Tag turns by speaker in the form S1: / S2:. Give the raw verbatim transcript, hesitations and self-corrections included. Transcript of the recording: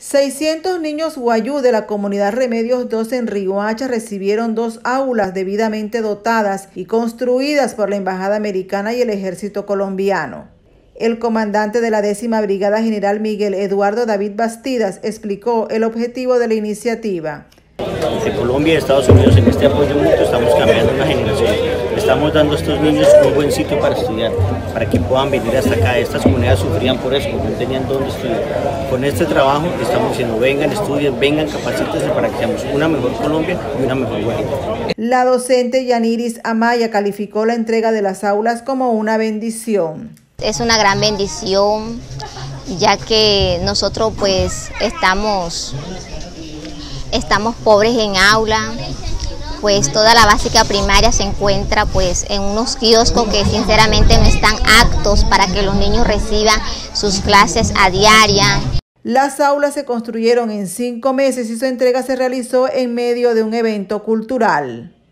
S1: seiscientos niños guayú de la comunidad Remedios dos en Riohacha recibieron dos aulas debidamente dotadas y construidas por la Embajada Americana y el Ejército Colombiano. El comandante de la décima Brigada General Miguel Eduardo David Bastidas explicó el objetivo de la iniciativa.
S2: De Colombia y Estados Unidos en este apoyo mutuo estamos cambiando una generación. Estamos dando a estos niños un buen sitio para estudiar, para que puedan venir hasta acá. Estas comunidades sufrían por eso, no tenían dónde estudiar. Con este trabajo estamos diciendo, vengan, estudien, vengan, capacítense para que seamos una mejor Colombia y una mejor Guayaquil.
S1: La docente Yaniris Amaya calificó la entrega de las aulas como una bendición.
S3: Es una gran bendición, ya que nosotros pues estamos, estamos pobres en aula. Pues toda la básica primaria se encuentra pues en unos kioscos que sinceramente no están aptos para que los niños reciban sus clases a diaria.
S1: Las aulas se construyeron en cinco meses y su entrega se realizó en medio de un evento cultural.